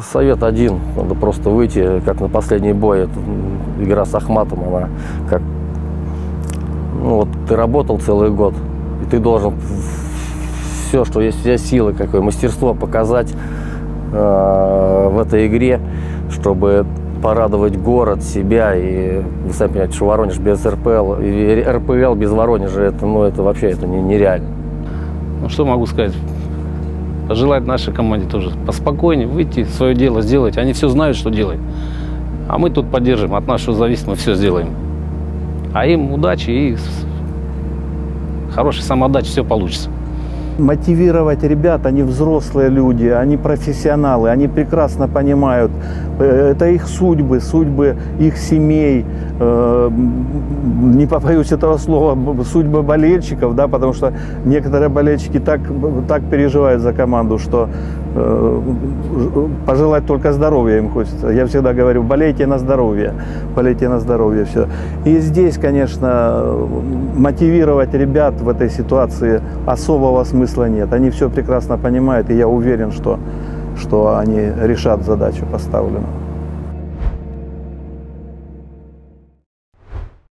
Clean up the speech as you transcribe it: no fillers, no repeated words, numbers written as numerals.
Совет один, надо просто выйти, как на последний бой. Это игра с Ахматом, она как, ну вот ты работал целый год, и ты должен все, что есть, вся сила, какое мастерство показать в этой игре, чтобы порадовать город, себя. И вы сами понимаете, что Воронеж без РПЛ, и РПЛ без Воронежа, это, ну, это вообще это нереально. Ну что могу сказать? Пожелать нашей команде тоже поспокойнее, выйти, свое дело сделать. Они все знают, что делать. А мы тут поддержим. От нас что зависит, мы все сделаем. А им удачи и хорошей самоотдачи, все получится. Мотивировать ребят, они взрослые люди, они профессионалы, они прекрасно понимают, это их судьбы, судьбы их семей, не побоюсь этого слова, судьбы болельщиков, да, потому что некоторые болельщики так переживают за команду, что пожелать только здоровья им хочется. Я всегда говорю, болейте на здоровье, все. И здесь, конечно, мотивировать ребят в этой ситуации особого смысла нет. Они все прекрасно понимают, и я уверен, что они решат задачу поставленную.